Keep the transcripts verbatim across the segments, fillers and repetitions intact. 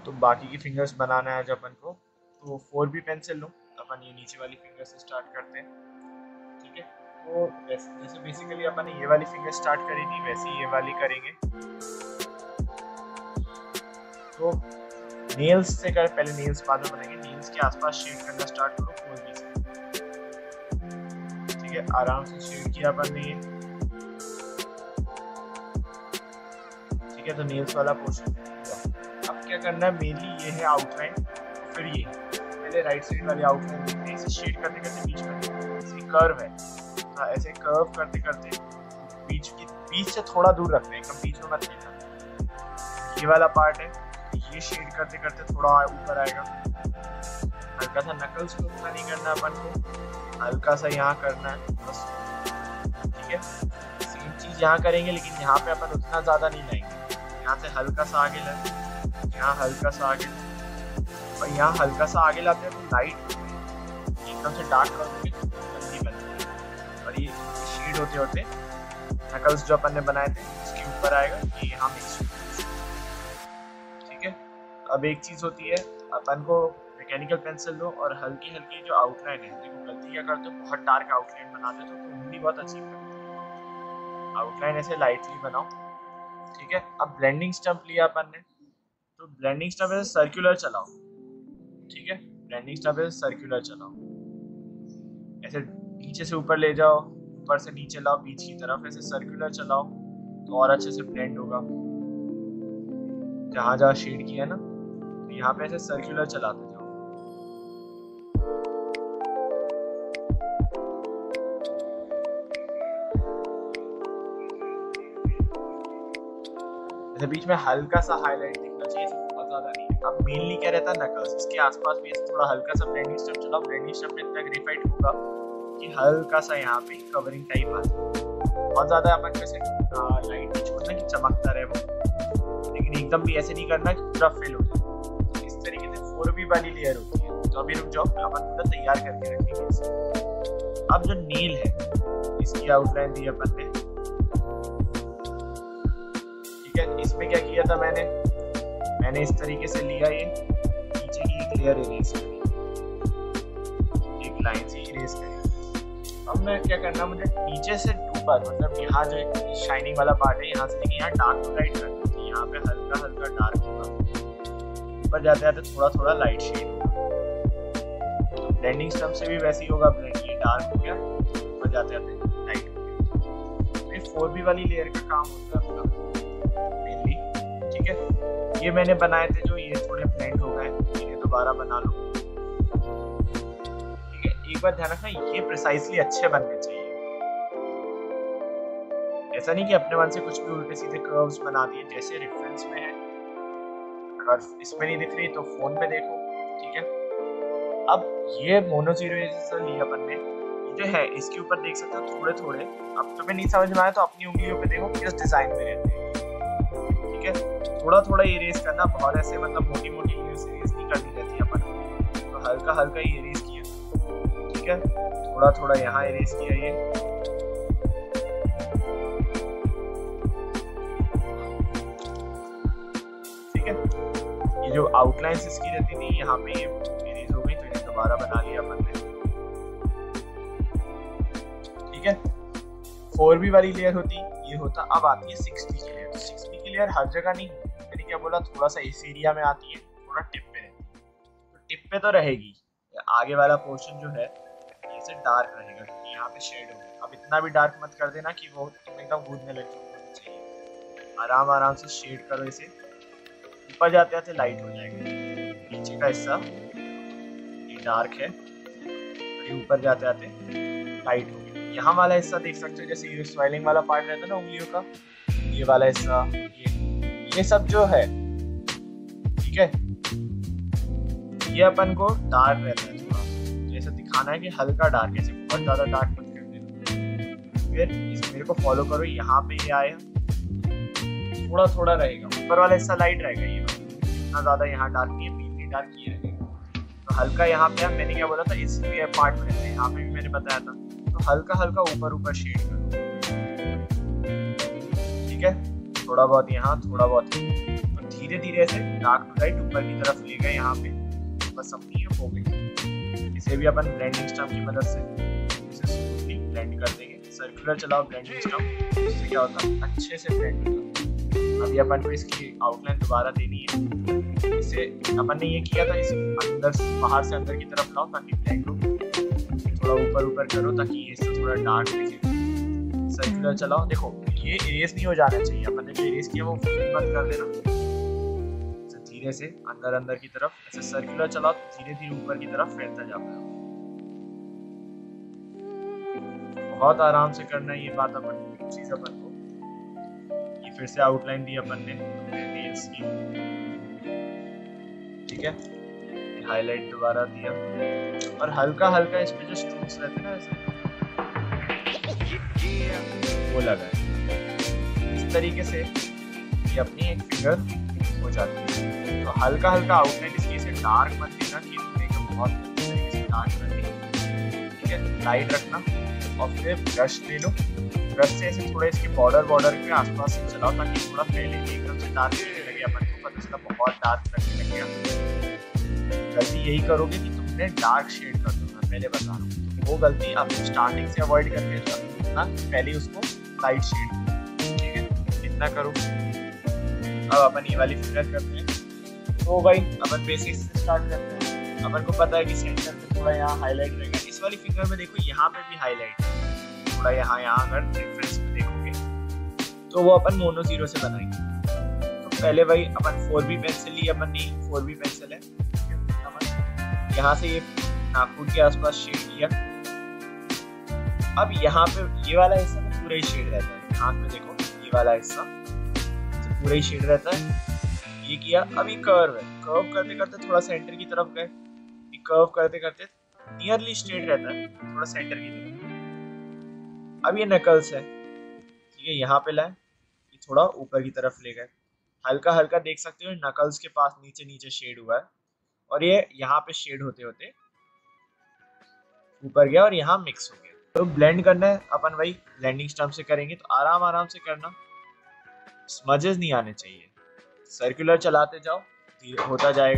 तो बाकी की फिंगर्स बनाना है आज अपन को, तो फोर बी पेंसिल लो, अपन ये नीचे वाली फिंगर से स्टार्ट करते हैं, ठीक है। तो जैसे बेसिकली अपन ने ये वाली फिंगर स्टार्ट करी थी वैसे ही ये वाली करेंगे। तो नेल्स से कर, पहले नेल्स बाद में बनाएंगे। नेल्स के आसपास शेड करना स्टार्ट करो फोर बी से, ठीक है। आराम से शेड किया अपन ने ये, ठीक है। तो नेल्स वाला पोर्शन अब क्या करना है, मेनली ये है आउटलाइन, फिर ये पहले राइट साइड वाली आउटलाइन देखते हैं। इसे शेड करते करते बीच में ऐसे कर्व है, हाँ ऐसे कर्व करते करते बीच की बीच से थोड़ा दूर रखना है, एकदम बीच में मत लेना। ये वाला पार्ट है, ये शेड करते करते थोड़ा ऊपर आएगा। हल्का सा नकल्स को उतना नहीं करना अपन को, हल्का सा यहाँ करना है बस, ठीक है। सेम चीज यहाँ करेंगे, लेकिन यहाँ पे अपन उतना ज्यादा नहीं लाएंगे। यहाँ से हल्का सा आगे लाए, यहाँ हल्का सा आगे, और यहाँ हल्का सा आगे लाते हैं तो लाइट एकदम से डार्क कर दोगे जल्दी बनती है। और ये शेड होते होते नकल्स जो अपन ने बनाए थे इसके ऊपर आएगा, ये यहाँ मिक्स, ठीक है। अब एक चीज होती है, अपन को मैकेनिकल पेंसिल लो और हल्की हल्की जो आउटलाइन है, देखो गलती क्या करते हो, बहुत डार्क आउटलाइन बना देते हो तो उंगली बहुत अजीब लगती है। आउटलाइन ऐसे लाइटली बनाओ, ठीक है। अब ब्लेंडिंग स्टम्प लिया अपन ने, तो ब्लेंडिंग स्टम्प ऐसे सर्कुलर चलाओ, ठीक है। ब्लेंडिंग स्टम्प ऐसे सर्कुलर चलाओ, ऐसे नीचे से ऊपर ले जाओ, ऊपर से नीचे लाओ, बीच की तरफ ऐसे सर्कुलर चलाओ तो और अच्छे से ब्लेंड होगा। जहां जहां शेड किया ना, तो यहाँ पे ऐसे सर्कुलर चलाते जाओ। ऐसे बीच में हल्का सा हाईलाइट दिखना चाहिए, बहुत ज्यादा नहीं। अब मेनली क्या रहता है नकल्स, इसके आसपास भी ऐसे थोड़ा हल्का सा ब्लेंडिंग स्टम्प चलाओ। ब्लेंडिंग स्टम्प में इतना ग्रेफाइट होगा कि हल्का सा यहाँ पे कवरिंग टाइप आ जाए। बहुत ज्यादा अपन कैसे लाइट नहीं छोड़ना कि चमकता रहे वो, लेकिन एकदम भी ऐसे नहीं करना कि पूरा फेल हो जाए। तो इस तरीके से फोर बी वाली लेयर होती है। तो अभी रुक जाओ, अपन पूरा तैयार करके रखेंगे इसे। अब जो नील है इसकी आउटलाइन दी अपन ने, ठीक है। इसमें क्या किया था मैंने मैंने इस तरीके से लिया, ये नीचे की एक लेयर इरेज करी, एक लाइन से इरेज करी। अब मैं क्या करना, मुझे नीचे से ऊपर, मतलब यहाँ जो शाइनिंग वाला पार्ट है यहाँ से लेके यहाँ डार्क टू लाइट करना, तो यहाँ पे हल्का हल्का डार्क होगा, ऊपर जाते जाते थोड़ा थोड़ा लाइट शेड होगा। ब्लेंडिंग स्टम्प से भी वैसे ही होगा, ब्लेंड ये डार्क हो गया, ऊपर जाते जाते लाइट हो गया। ये फोर बी वाली लेयर का काम होता है मेनली, ठीक है। ये मैंने बनाए थे जो, ये थोड़े ब्लेंड हो गए, इन्हें दोबारा बना लो, ठीक है। एक बार ध्यान रखना, ये प्रिसाइजली अच्छे बनने चाहिए। ऐसा नहीं कि अपने मन से कुछ भी उल्टे सीधे कर्व्स बना दिए, जैसे रेफरेंस में है। अगर इसमें नहीं दिख रही तो फोन पे देखो, ठीक है। अब ये मोनोजीरो लिया अपन ने, ये जो है इसके ऊपर देख सकते हो थोड़े थोड़े, अब तुम्हें नहीं समझ में आया तो अपनी उंगलियों पे देखो किस डिजाइन में रहते हैं, ठीक है। थोड़ा थोड़ा इरेज करना, बहुत ऐसे मतलब मोटी मोटी इरेज नहीं करनी रहती है अपन को, तो हल्का हल्का ही इरेज किया, ठीक है। थोड़ा थोड़ा यहाँ इरेज किया ये, ठीक है। ये जो आउटलाइंस इसकी रहती थी यहाँ पे ये इरेज हो गई, तो इन्हें दोबारा बना लिया अपन ने, ठीक है। फोर बी वाली लेयर होती ये होता। अब आती है सिक्स बी की लेयर। तो सिक्स बी की लेयर हर जगह नहीं, मैंने क्या बोला, थोड़ा सा इस एरिया में आती है, थोड़ा टिप पे रहती है। तो टिप पे तो रहेगी, आगे वाला पोर्शन जो है ये से डार्क रहेगा क्योंकि यहाँ पे शेड होगा। अब इतना भी डार्क मत कर देना कि वो तुम एकदम कूदने लग जाए, आराम आराम से शेड करो इसे। ऊपर जाते जाते लाइट हो जाएगा, नीचे का हिस्सा ये डार्क है और ये ऊपर जाते जाते लाइट हो गया। यहाँ वाला हिस्सा देख सकते हो, जैसे ये स्वेलिंग वाला पार्ट रहता है ना उंगलियों का, ये वाला हिस्सा, ये ये सब जो है, ठीक है, ये अपन को डार्क रहता है थोड़ा, जैसे दिखाना है कि हल्का डार्क, ऐसे बहुत ज्यादा डार्क मत कर देना। फिर इस मेरे को फॉलो करो, यहाँ पे ये आया, थोड़ा थोड़ा रहेगा, ऊपर वाला हिस्सा लाइट रहेगा, ये इतना ज्यादा यहाँ डार्क नहीं है, पीली डार्क ये रहेगा। तो हल्का यहाँ पे मैंने क्या बोला था, इस पार्ट में रहते हैं, यहाँ पे भी मैंने बताया था। तो हल्का हल्का ऊपर ऊपर शेड करो, ठीक है, थोड़ा बहुत यहाँ, थोड़ा बहुत, तो धीरे धीरे ऐसे डार्क टू लाइट ऊपर की तरफ ले गए यहाँ पे, बस अपनी ये हो गई। इसे भी अपन ब्लेंडिंग स्टम्प की मदद से इसे स्मूथली ब्लेंड कर देंगे। सर्कुलर चलाओ ब्लेंडिंग स्टम्प, इससे क्या होता है अच्छे से ब्लेंड होता। अभी अपन को इसकी आउटलाइन दोबारा देनी है। इसे अपन ने ये किया था, इसे अंदर से बाहर से अंदर की तरफ लाओ ताकि ब्लेंड हो, थोड़ा ऊपर ऊपर करो ताकि ये इससे थोड़ा डार्क दिखे। सर्कुलर चलाओ, देखो ये इरेज नहीं हो जाना चाहिए, अपन ने जो इरेज किया वो बंद कर देना। धीरे से अंदर अंदर की तरफ ऐसे सर्कुलर चलाओ तो धीरे धीरे ऊपर की तरफ फैलता जाता है। बहुत आराम से करना है ये बात अपन चीज अपन को। ये फिर से आउटलाइन दी अपन ने नेल्स की, ठीक है, हाईलाइट दोबारा दिया और हल्का हल्का इस पे जो स्ट्रोक्स रहते हैं ना ऐसे वो लगा है। इस तरीके से ये अपनी एक फिगर हो जाती है। तो हल्का हल्का आउटलाइन इसकी से डार्क मत देना कि मेकअप बहुत गंदी तरीके से डार्क रखनी, ठीक है, लाइट रखना। और फिर ब्रश ले लो, ब्रश से ऐसे थोड़ा इसके बॉर्डर बॉर्डर के आसपास से चलाओ ताकि थोड़ा फैले, एकदम से डार्क लगने लगे अपन को, पर इसका बहुत डार्क लगने लग गया। गलती यही करोगे कि तुमने डार्क शेड कर दो, मैं पहले बता रहा हूँ, वो गलती आप स्टार्टिंग से अवॉइड करके जाओ ना, पहले उसको लाइट शेड, ठीक है, इतना करो। अब अपन ये वाली फिगर करते हैं। तो भाई अपन बेसिक्स से स्टार्ट करते हैं। अपन को पता है कि सेंटर में थोड़ा यहाँ हाईलाइट रहेगा। इस वाली फिगर में देखो यहाँ पे भी हाईलाइट है थोड़ा, यहाँ यहाँ अगर डिफरेंस में देखोगे तो वो अपन मोनो जीरो से बनाएंगे। तो पहले भाई अपन फोर बी पेंसिल ली, अपन ने फोर बी पेंसिल है, यहाँ से ये नाखून के आसपास शेड किया। अब यहाँ पे ये वाला हिस्सा में पूरा ही शेड रहता है, हाथ में देखो ये वाला हिस्सा पूरा ही शेड रहता है। ये किया। अब ये कर्व है, कर्व करते करते थोड़ा सेंटर की तरफ गए, ये कर्व करते करते नियरली स्ट्रेट रहता है, थोड़ा सेंटर की तरफ। अब ये नकल्स है, ठीक है, यहाँ पे लाए, ये थोड़ा ऊपर की तरफ ले गए, हल्का हल्का देख सकते हो नकल्स के पास नीचे नीचे शेड हुआ है, और ये यहाँ पे शेड होते होते ऊपर गया और यहाँ मिक्स हो गया। तो ब्लेंड करना है अपन वही ब्लेंडिंग स्टम्प से करेंगे, तो आराम आराम से करना, स्मजेस नहीं आने चाहिए। सर्कुलर चलाते जाओ, होता जाएगा।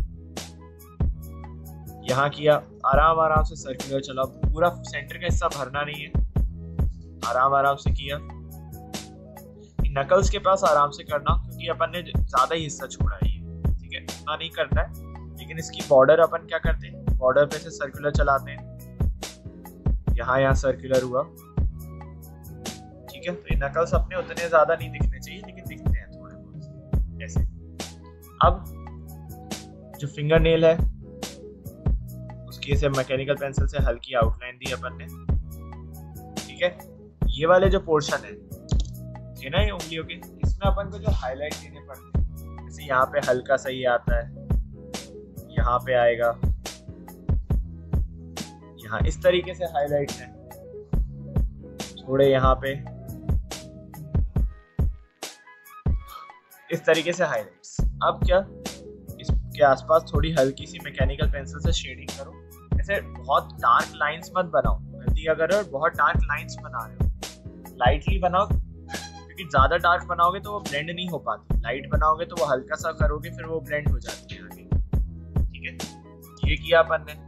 यहाँ किया, आराम आराम से सर्कुलर चलाओ, पूरा सेंटर का हिस्सा भरना नहीं है, आराम आराम से किया। नकल्स के पास आराम से करना क्योंकि अपन ने ज्यादा ही हिस्सा छोड़ा है, ठीक है, इतना नहीं करना है। लेकिन इसकी बॉर्डर अपन क्या करते हैं, बॉर्डर पे से सर्कुलर चलाते हैं, यहाँ यहाँ सर्कुलर हुआ, ठीक है। तो ये नकल्स अपने उतने ज्यादा नहीं दिखने चाहिए, लेकिन दिखते हैं थोड़े बहुत ऐसे। अब जो फिंगर नेल है उसकी ऐसे मैकेनिकल पेंसिल से हल्की आउटलाइन दी अपन ने, ठीक है। ये वाले जो पोर्शन है ये ना, ये उंगलियों के, इसमें अपन को जो हाईलाइट देने पड़ते हैं, जैसे यहाँ पे हल्का सा ये आता है, यहाँ पे आएगा, यहाँ इस तरीके से हाईलाइट है, थोड़े यहाँ पे इस तरीके से हाईलाइट्स। अब क्या, इसके आसपास थोड़ी हल्की सी मैकेनिकल पेंसिल से शेडिंग करो। ऐसे बहुत डार्क लाइंस मत बनाओ, गलती अगर बहुत डार्क लाइंस बना रहे हो, लाइटली बनाओ, क्योंकि ज्यादा डार्क बनाओगे तो वो ब्लेंड नहीं हो पाती, लाइट बनाओगे तो वो हल्का सा करोगे फिर वो ब्लेंड हो जाती है आगे, ठीक है। ये किया अपन ने।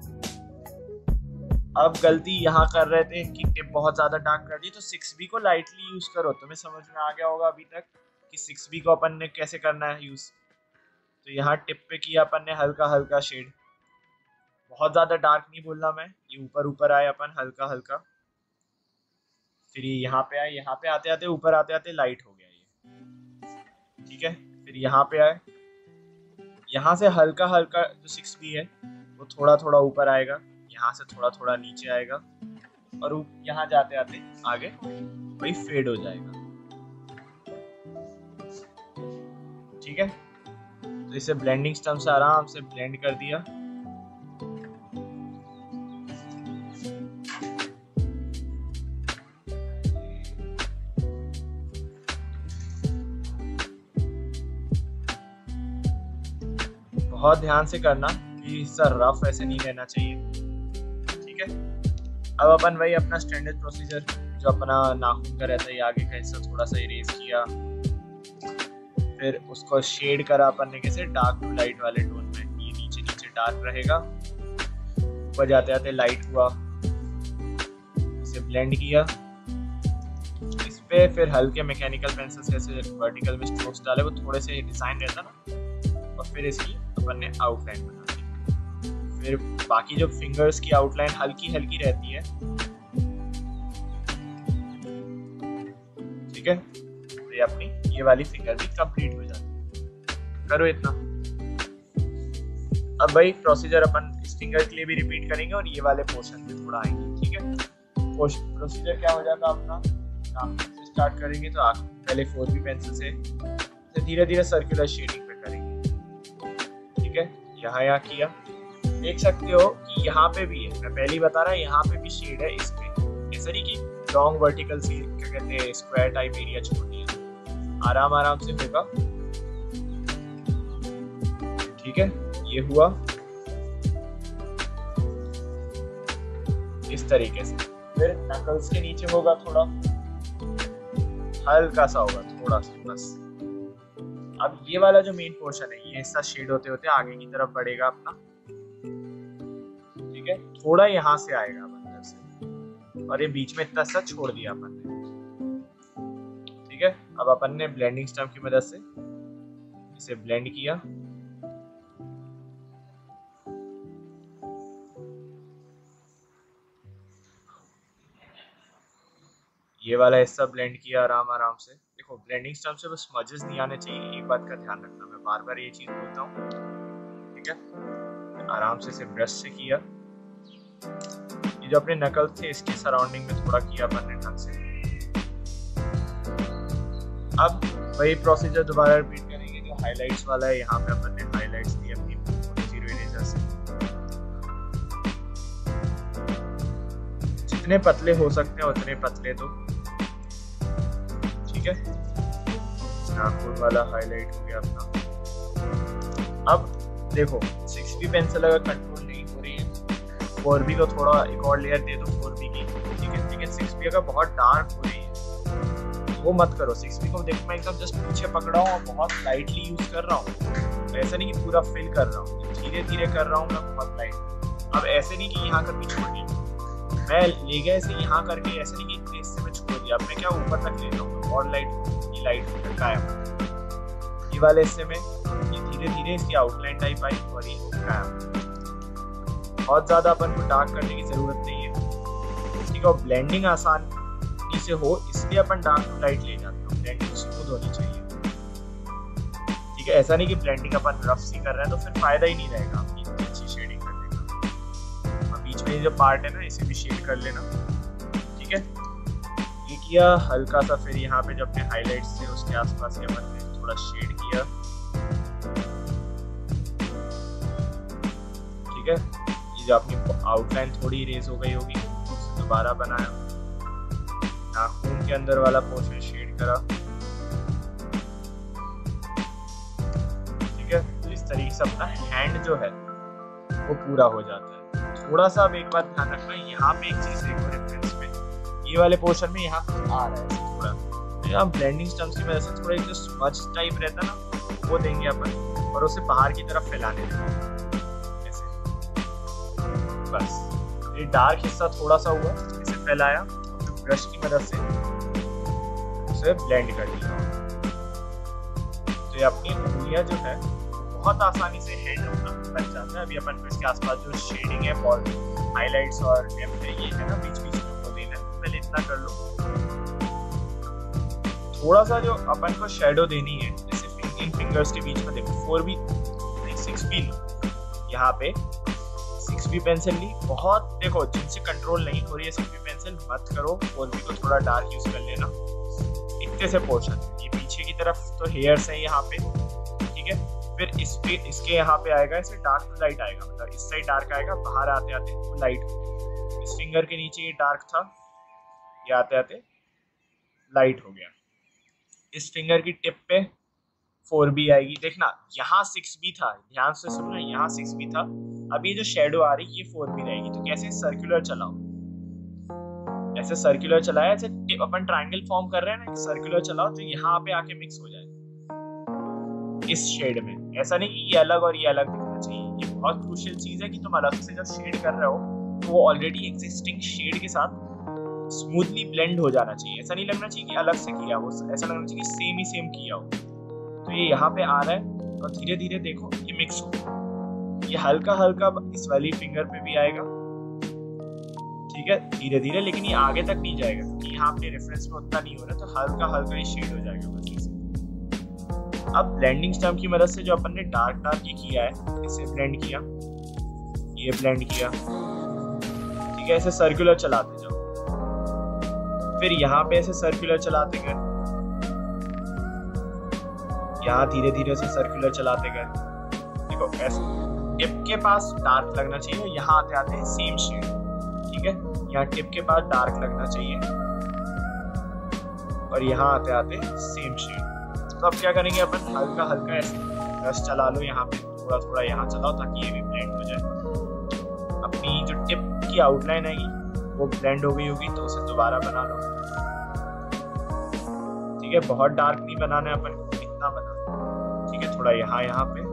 अब गलती यहाँ कर रहे थे कि टिप बहुत ज्यादा डार्क कर दी, तो सिक्स बी को लाइटली यूज करो। तुम्हें समझ में आ गया होगा अभी तक कि सिक्स बी को अपन ने कैसे करना है यूज। तो यहाँ टिप पे किया अपन ने हल्का हल्का शेड, बहुत ज्यादा डार्क नहीं बोलना मैं, ये ऊपर ऊपर आए अपन हल्का हल्का, फिर ये यहाँ पे आए, यहाँ पे आते आते ऊपर आते आते लाइट हो गया ये, ठीक है। फिर यहाँ पे आए, यहाँ से हल्का हल्का जो सिक्स बी है वो थोड़ा थोड़ा ऊपर आएगा, यहाँ से थोड़ा थोड़ा नीचे आएगा, और यहाँ जाते आते आगे वही फेड हो जाएगा, ठीक है। तो इसे ब्लेंडिंग स्टम्प से आराम से ब्लेंड कर दिया। बहुत ध्यान से करना कि हिस्सा रफ ऐसे नहीं रहना चाहिए, ठीक है। अब अपन वही अपना स्टैंडर्ड प्रोसीजर जो अपना नाखून का रहता है, आगे का हिस्सा थोड़ा सा इरेज किया, फिर उसको शेड करा अपन ने कैसे, डार्क टू लाइट वाले टोन में, ये नीचे नीचे डार्क रहेगा, ऊपर जाते जाते लाइट हुआ, इसे ब्लेंड किया, इस पे फिर हल्के मैकेनिकल पेंसिल से ऐसे वर्टिकल में स्ट्रोक्स डाले, वो थोड़े से डिजाइन रहता ना, और फिर इसकी अपन ने आउटलाइन बना दी। फिर बाकी जो फिंगर्स की आउटलाइन हल्की हल्की रहती है, ठीक है, तो ये अपनी ये वाली फिंगर भी कंप्लीट हो जाती है। करो इतना। अब भाई प्रोसीजर अपन इस फिंगर के लिए भी रिपीट करेंगे और ये वाले पोर्शन में थोड़ा आएंगे, ठीक है। प्रोसीजर क्या हो जाता है अपना, नाम से स्टार्ट करेंगे तो आप पहले फोर बी पेंसिल से धीरे धीरे सर्कुलर शेडिंग पे करेंगे, ठीक है। यहाँ यहाँ किया, देख सकते हो कि यहाँ पे भी है, मैं पहले ही बता रहा, यहाँ पे भी शेड है इसमें, ऐसा नहीं कि लॉन्ग वर्टिकल से क्या कहते हैं स्क्वायर टाइप एरिया छोड़ दिया, आराम आराम से होगा, ठीक है। ये हुआ इस तरीके से। फिर नकल्स के नीचे होगा थोड़ा हल्का सा होगा, थोड़ा सा बस। अब ये वाला जो मेन पोर्शन है, ये हिस्सा शेड होते होते आगे की तरफ बढ़ेगा अपना, ठीक है। थोड़ा यहाँ से आएगा अंदर से, और ये बीच में इतना सा छोड़ दिया अपन ने, ठीक है। अब अपन ने ब्लेंडिंग स्टम्प की मदद से इसे ब्लेंड किया, ये वाला हिस्सा ब्लेंड किया आराम आराम से। देखो ब्लेंडिंग स्टम्प से बस स्मजेस नहीं आने चाहिए, एक बात का ध्यान रखना, मैं बार बार ये चीज बोलता हूँ, ठीक है। आराम से इसे ब्रश से किया, ये जो अपने नकल थे इसके सराउंडिंग में थोड़ा किया अपन ने ढंग से। अब वही प्रोसीजर दोबारा रिपीट करेंगे, जो हाइलाइट्स वाला है यहाँ पे अपन ने हाइलाइट्स दी अपनी जीरो इरेजर से, जितने पतले हो सकते हैं उतने पतले दो, ठीक है। नाखून वाला हाईलाइट हो गया अपना। अब देखो सिक्स बी पेंसिल अगर कंट्रोल नहीं हो रही है, फोर बी को थोड़ा एक और लेयर दे दो फोर बी की, ठीक है। लेकिन सिक्स बी अगर बहुत डार्क हो रही है वो मत करो। सिक्स बी को देखो मैं एकदम जस्ट पीछे पकड़ा हूँ और बहुत लाइटली यूज कर रहा हूँ, ऐसा नहीं कि पूरा फिल कर रहा हूँ, धीरे धीरे कर रहा हूँ मैं बहुत लाइट। अब ऐसे नहीं कि यहाँ करके छोड़ दिया, मैं ले गया इसे यहाँ करके, ऐसे नहीं कि इतने हिस्से में छोड़ दिया, अब मैं क्या ऊपर तक लेता हूँ और लाइट ये लाइट कायम, ये वाले हिस्से में ये धीरे धीरे इसकी आउटलाइन टाइप आई और ये कायम। बहुत ज्यादा अपन को डार्क करने की जरूरत नहीं है, ठीक है। और ब्लेंडिंग आसानी से हो इसलिए अपन डार्क टू लाइट ले जाते हैं, ब्लेंडिंग स्मूथ होनी चाहिए, ठीक है। ऐसा नहीं कि ब्लेंडिंग अपन रफ सी कर रहे हैं तो फिर फायदा ही नहीं रहेगा आपकी अच्छी शेडिंग करने का। बीच में जो पार्ट है ना इसे भी शेड कर लेना, ठीक है। ये किया हल्का सा, फिर यहाँ पे जो अपने हाइलाइट्स थे उसके आसपास के अपन ने थोड़ा शेड किया, ठीक है। ये जो अपनी आउटलाइन थोड़ी इरेज हो गई होगी उसे दोबारा बनाया, नाखून के अंदर वाला पोर्शन शेड करा, ठीक है। तो इस तरीके से अपना हैंड जो है वो पूरा हो जाता है। थोड़ा सा अब एक बात ध्यान रखना, यहाँ पे एक चीज देखो रेफरेंस में, ये वाले पोर्शन में यहाँ आ रहा है थोड़ा, तो यहाँ ब्लेंडिंग स्टम्प्स की वजह से थोड़ा एक जो स्मज टाइप रहता है ना वो देंगे अपन, और उसे बाहर की तरफ फैलाने देंगे ऐसे, बस। ये डार्क हिस्सा थोड़ा सा हुआ, इसे फैलाया और फिर ब्रश की मदद से उसे ब्लेंड कर दिया। तो ये अपनी उंगलियां जो है बहुत आसानी से हैंड होना बन जाता है। अभी अपन को इसके आसपास जो शेडिंग है और हाइलाइट्स और डेप्थ है ये है ना बीच बीच में वो देना है, पहले इतना कर लो। थोड़ा सा जो अपन को शेडो देनी है, जैसे इन फिंगर्स के बीच में देखो फोर बी नहीं सिक्स बी ली, यहाँ पे सिक्स बी पेंसिल ली, बहुत देखो जिनसे कंट्रोल नहीं हो रही है सिक्स बी पेंसिल मत करो, फोर बी को थोड़ा डार्क यूज कर लेना। इतने से पोर्शन, ये पीछे की तरफ तो हेयर्स है यहाँ पे, ठीक है। फिर इस पे इसके यहाँ पे आएगा, इसे डार्क टू लाइट आएगा, मतलब इस साइड डार्क आएगा, बाहर आते आते वो लाइट हो। इस फिंगर के नीचे ये डार्क था, ये आते आते लाइट हो गया। इस फिंगर की टिप पे फोर बी आएगी, देखना यहाँ सिक्स बी था, ध्यान से सुनना, यहाँ सिक्स बी था, अभी ये जो शेडो आ रही ये फोर बी रहेगी। तो कैसे सर्कुलर चलाओ, ऐसे सर्कुलर चलाया, ऐसे अपन ट्रायंगल फॉर्म कर रहे हैं ना, सर्कुलर चलाओ तो यहाँ पे आके मिक्स हो जाए, इस शेड में, ऐसा नहीं कि ये अलग और ये अलग दिखना चाहिए। ये बहुत क्रूशियल चीज है कि तुम अलग से जब शेड कर रहे हो तो वो ऑलरेडी एग्जिस्टिंग शेड के साथ स्मूथली ब्लेंड हो जाना चाहिए। ऐसा नहीं लगना चाहिए कि अलग से किया हो, ऐसा लगना चाहिए कि सेम ही सेम किया हो। तो ये यहाँ पे आ रहा है और धीरे धीरे देखो ये मिक्स हो, ये हल्का हल्का इस वाली फिंगर पे भी आएगा, ठीक है, धीरे धीरे, लेकिन ये आगे तक नहीं जाएगा क्योंकि यहाँ अपने रेफरेंस में उतना नहीं हो रहा, तो हल्का हल्का ही शेड हो जाएगा बस इसे। अब ब्लेंडिंग स्टम्प की मदद से जो अपन ने डार्क डार्क ये किया है, इसे ब्लेंड किया, ये ब्लेंड किया, ठीक है, ऐसे सर्कुलर चलाते जाओ, फिर यहाँ पे ऐसे सर्कुलर चलाते गए, यहाँ धीरे धीरे से सर्कुलर चलाते गए, देखो ऐसे टिप के पास डार्क लगना चाहिए, यहाँ आते आते सेम शेड, ठीक है, यहाँ टिप के पास डार्क लगना चाहिए और यहाँ आते आते सेम शेड। तो अब क्या करेंगे अपन, हल्का हल्का ऐसे ब्रश चला लो, यहाँ पे थोड़ा थोड़ा यहाँ चलाओ ताकि ये भी ब्लेंड हो जाए। अपनी जो टिप की आउटलाइन आएगी वो ब्लेंड हो गई होगी तो उसे दोबारा बना लो, ठीक है, बहुत डार्क नहीं बनाना है अपन को, इतना बना, ठीक है, थोड़ा यहाँ यहाँ पे,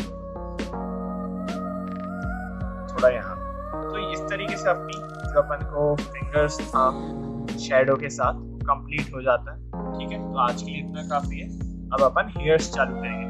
थोड़ा यहाँ। तो इस तरीके से अपनी जो अपन को फिंगर्स शैडो के साथ कंप्लीट हो जाता है, ठीक है। तो आज के लिए इतना काफी है, अब अपन हेयर्स चालू करेंगे।